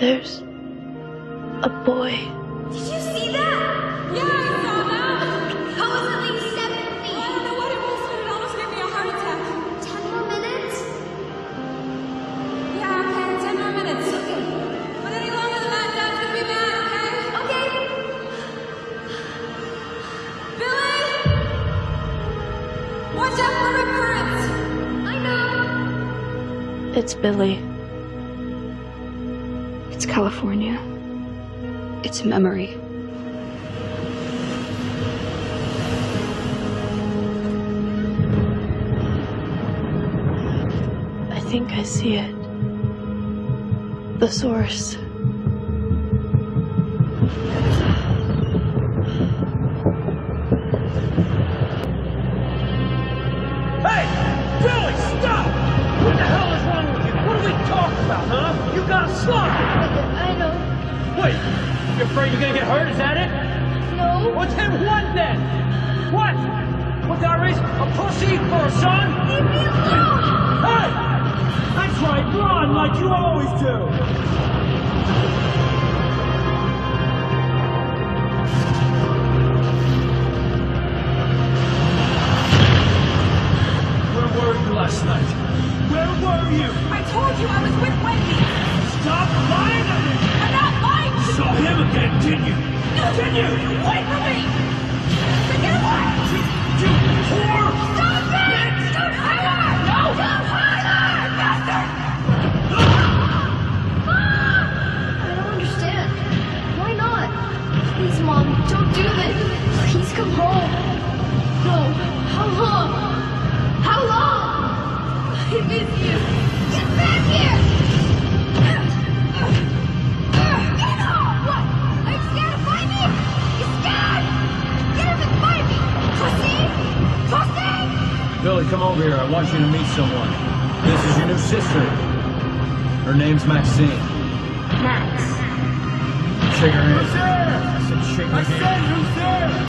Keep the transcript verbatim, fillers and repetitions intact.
There's a boy. Did you see that? Yeah, I saw that. How was it like seven feet? Well, I don't know what it was, but it almost gave me a heart attack. Ten more minutes? Yeah, okay, ten more minutes. Okay. But any longer than that, Dad's gonna be mad, okay? Okay. Billy! Watch out for rip currents! I know. It's Billy. It's California. It's memory. I think I see it. The source. Hey! Billy, stop! What the hell is wrong with you? What are we talking about, huh? You got a slug! I know. Wait, you afraid you're gonna get hurt? Is that it? No. Well, then what then? What? What's our reason? A pussy or a son? Leave me alone! Hey! That's right, run like you always do! Where were you last night? Where were you? I told you I was with Wendy. Stop lying to me! I'm not lying to Saw him again, didn't you? Didn't you? Wait for me! Get away! You whore! Stop it! Don't hurt her! No! Don't hurt her! Bastard! I don't understand. Why not? Please, Mom, don't do this. Please come home. No. How long? How long? I miss you. Get back here! Get off! What? Are you scared to find me? You scared? Get him and find me! Pussy! Pussy! Billy, come over here. I want you to meet someone. This is your new sister. Her name's Maxine. Max. Shake her hand. I said shake her hand.